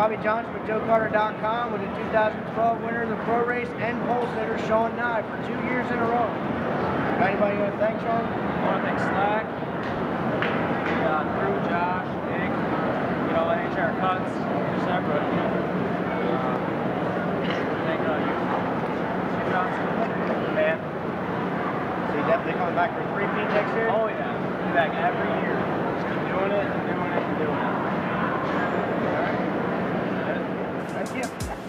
Bobby Johnson with joe-karter.com with the 2012 winner of the Pro Race and pole sitter, Sean Nye, for 2 years in a row. Got anybody you want to thank, Sean? I want to thank Slack, Drew, Josh, Nick, HR Cuts, separate. Thank you, Steve Johnson, man. So you definitely coming back for a repeat next year? Oh yeah, be back every year. Just keep doing it and doing it and doing it. All right. Thank you.